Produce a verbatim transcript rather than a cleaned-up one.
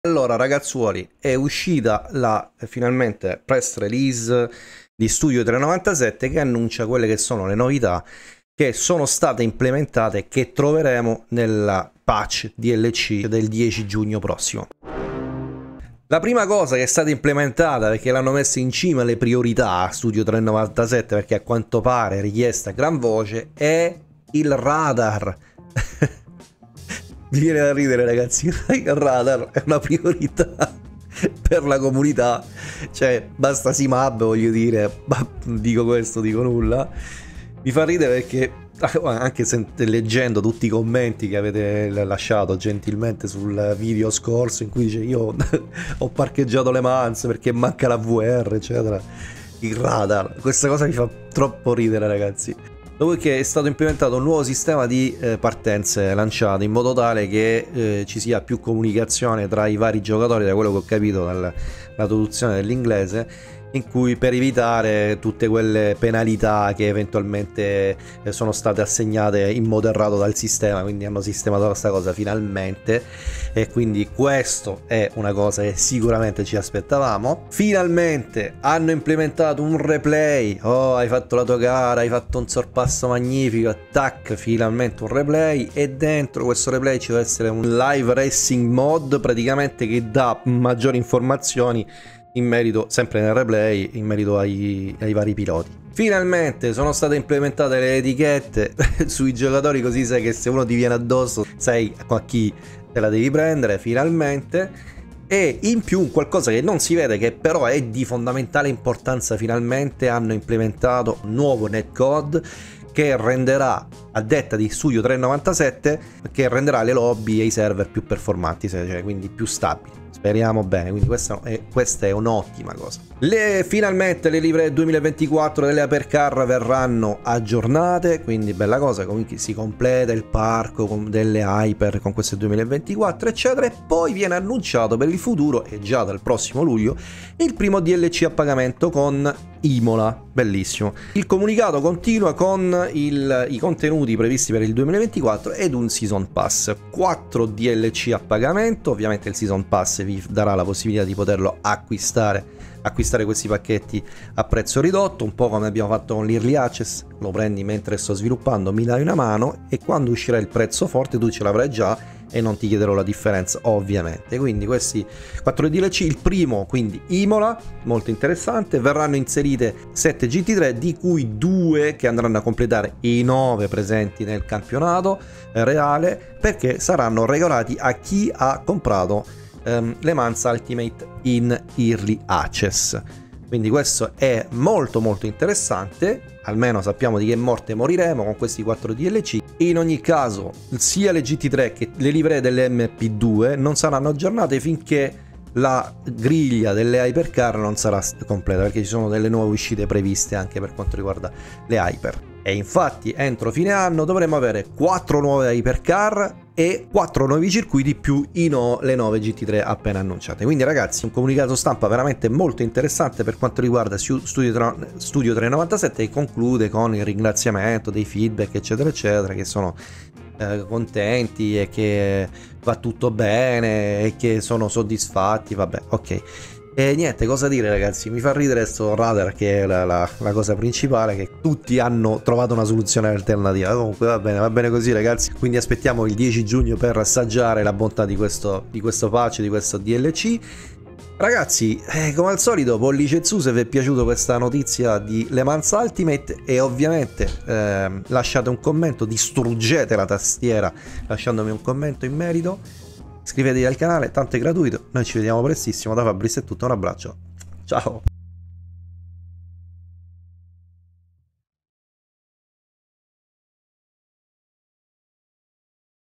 Allora ragazzuoli, è uscita la finalmente press release di Studio trecentonovantasette che annuncia quelle che sono le novità che sono state implementate e che troveremo nella patch D L C del dieci giugno prossimo. La prima cosa che è stata implementata, perché l'hanno messa in cima alle priorità a Studio trecentonovantasette, perché a quanto pare è richiesta a gran voce, è il radar. Mi viene da ridere, ragazzi. Il radar è una priorità per la comunità, cioè basta Simab, voglio dire, ma dico questo, dico nulla. Mi fa ridere perché anche se, leggendo tutti i commenti che avete lasciato gentilmente sul video scorso in cui dice io ho parcheggiato le manze perché manca la V R eccetera, il radar, questa cosa mi fa troppo ridere, ragazzi. Dopodiché è stato implementato un nuovo sistema di eh, partenze lanciate in modo tale che eh, ci sia più comunicazione tra i vari giocatori, da quello che ho capito dalla traduzione dell'inglese, in cui per evitare tutte quelle penalità che eventualmente eh, sono state assegnate in modo errato dal sistema, quindi hanno sistemato questa cosa finalmente, e quindi questo è una cosa che sicuramente ci aspettavamo. Finalmente hanno implementato un replay. Oh, hai fatto la tua gara, hai fatto un sorpasso magnifico, tac, finalmente un replay, e dentro questo replay ci deve essere un live racing mod praticamente che dà maggiori informazioni in merito, sempre nel replay, in merito ai, ai vari piloti. Finalmente sono state implementate le etichette sui giocatori, così sai che se uno ti viene addosso sai a chi te la devi prendere, finalmente. E in più qualcosa che non si vede, che però è di fondamentale importanza, finalmente hanno implementato un nuovo netcode che renderà, a detta di Studio trecentonovantasette, che renderà le lobby e i server più performanti, cioè quindi più stabili. Speriamo bene, quindi questa è, questa è un'ottima cosa. Le, finalmente le livree duemilaventiquattro delle Hypercar verranno aggiornate, quindi bella cosa, comunque si completa il parco con delle Hyper con queste duemilaventiquattro eccetera, e poi viene annunciato per il futuro, e già dal prossimo luglio, il primo D L C a pagamento con Imola, bellissimo. Il comunicato continua con il, i contenuti previsti per il duemilaventiquattro ed un Season Pass, quattro D L C a pagamento, ovviamente il Season Pass vi darà la possibilità di poterlo acquistare, acquistare questi pacchetti a prezzo ridotto, un po' come abbiamo fatto con l'Early Access, lo prendi mentre sto sviluppando, mi dai una mano e quando uscirà il prezzo forte tu ce l'avrai già e non ti chiederò la differenza, ovviamente. Quindi questi quattro D L C, il primo quindi Imola, molto interessante, verranno inserite sette G T tre, di cui due che andranno a completare i nove presenti nel campionato eh, reale, perché saranno regolati a chi ha comprato um, le Manza Ultimate in Early Access. Quindi questo è molto molto interessante, almeno sappiamo di che morte moriremo con questi quattro D L C. In ogni caso sia le G T tre che le livree delle M P due non saranno aggiornate finché la griglia delle Hypercar non sarà completa, perché ci sono delle nuove uscite previste anche per quanto riguarda le Hyper. E infatti entro fine anno dovremo avere quattro nuove Hypercar e quattro nuovi circuiti più i no, le nove G T tre appena annunciate. Quindi ragazzi, un comunicato stampa veramente molto interessante per quanto riguarda Studio, Studio trecentonovantasette, che conclude con il ringraziamento dei feedback eccetera eccetera, che sono eh, contenti e che va tutto bene e che sono soddisfatti, vabbè, ok. E niente, cosa dire ragazzi, mi fa ridere sto radar, che è la, la, la cosa principale, che tutti hanno trovato una soluzione alternativa. Comunque va bene, va bene così ragazzi, quindi aspettiamo il dieci giugno per assaggiare la bontà di questo, di questo patch, di questo D L C. Ragazzi, eh, come al solito, pollice in su se vi è piaciuta questa notizia di Le Mans Ultimate, e ovviamente eh, lasciate un commento, distruggete la tastiera lasciandomi un commento in merito. Iscrivetevi al canale, tanto è gratuito. Noi ci vediamo prestissimo. Da Fabrizio è tutto, un abbraccio, ciao.